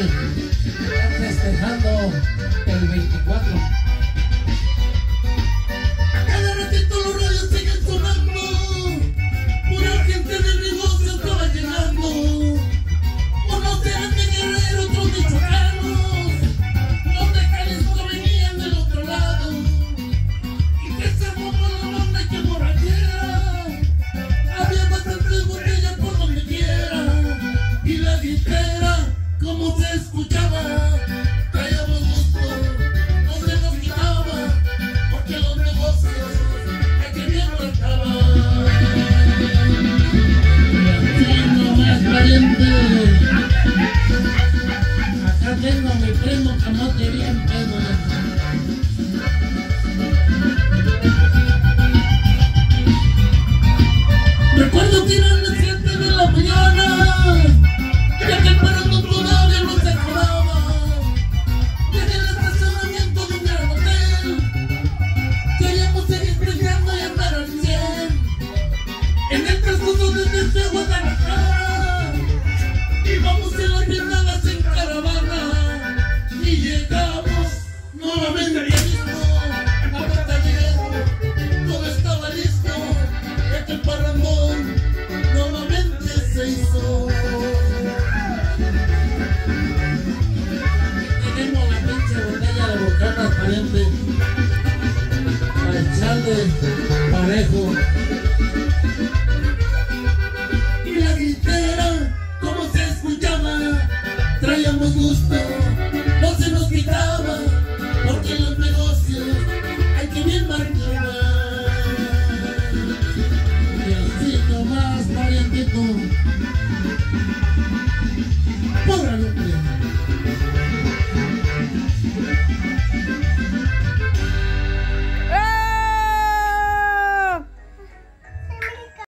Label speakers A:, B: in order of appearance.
A: Están festejando el 24.
B: A cada ratito los radios siguen sonando, pura gente del negocio estaba llegando. Unos eran de Guerrero, otros michoacanos, los de Jalisco venían del otro lado. Y que se armó la banda y que borrachera, había bastantes botellas por donde quiera. Y la guitarra, como se escuchaba, traíamos gusto, no se nos quitaba, porque los negocios hay que bien marcaban. Y así nomás, pariente.
A: Acá tengo a mi primo Camote bien pedo.
B: Recuerdo que eran las 7 de la mañana, ya que el parando todavía no se acababa. Desde el estacionamiento de un gran hotel, queríamos seguir peleando y andar al 100. En el transcurso desde Guadalajara, íbamos en las blindadas en caravana, y llegamos nuevamente al mismo, a Puerta Viejo, todo estaba listo, ya que el parrandón nuevamente se hizo.
A: Tenemos la pinche botella de Bocanas, pariente, para echarle parejo.